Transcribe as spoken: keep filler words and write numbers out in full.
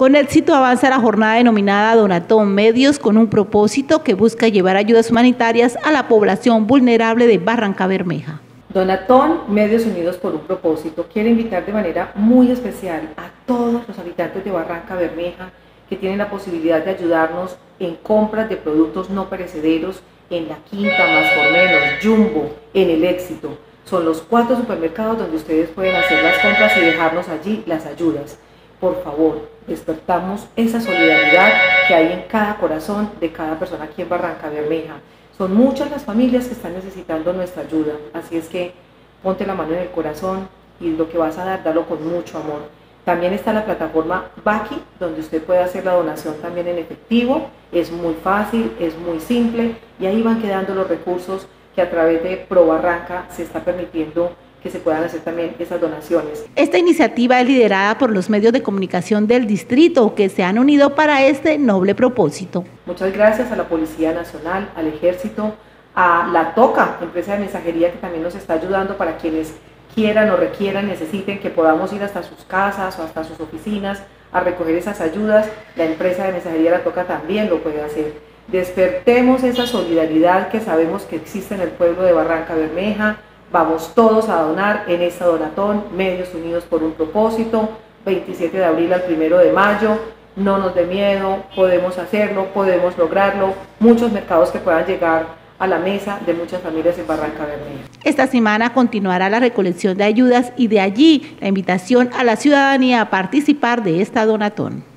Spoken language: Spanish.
Con éxito avanza la jornada denominada Donatón Medios, con un propósito que busca llevar ayudas humanitarias a la población vulnerable de Barrancabermeja. Donatón Medios Unidos por un Propósito quiere invitar de manera muy especial a todos los habitantes de Barrancabermeja que tienen la posibilidad de ayudarnos en compras de productos no perecederos en La Quinta, Más por Menos, Jumbo, en El Éxito. Son los cuatro supermercados donde ustedes pueden hacer las compras y dejarnos allí las ayudas. Por favor, despertamos esa solidaridad que hay en cada corazón de cada persona aquí en Barrancabermeja. Son muchas las familias que están necesitando nuestra ayuda, así es que ponte la mano en el corazón y lo que vas a dar, dalo con mucho amor. También está la plataforma Baki, donde usted puede hacer la donación también en efectivo. Es muy fácil, es muy simple y ahí van quedando los recursos que a través de Pro Barranca se está permitiendo que se puedan hacer también esas donaciones. Esta iniciativa es liderada por los medios de comunicación del distrito que se han unido para este noble propósito. Muchas gracias a la Policía Nacional, al Ejército, a La Toca, empresa de mensajería que también nos está ayudando para quienes quieran o requieran, necesiten que podamos ir hasta sus casas o hasta sus oficinas a recoger esas ayudas. La empresa de mensajería La Toca también lo puede hacer. Despertemos esa solidaridad que sabemos que existe en el pueblo de Barrancabermeja. Vamos todos a donar en esta Donatón Medios Unidos por un Propósito, veintisiete de abril al primero de mayo. No nos dé miedo, podemos hacerlo, podemos lograrlo. Muchos mercados que puedan llegar a la mesa de muchas familias en Barrancabermeja. Esta semana continuará la recolección de ayudas y de allí la invitación a la ciudadanía a participar de esta Donatón.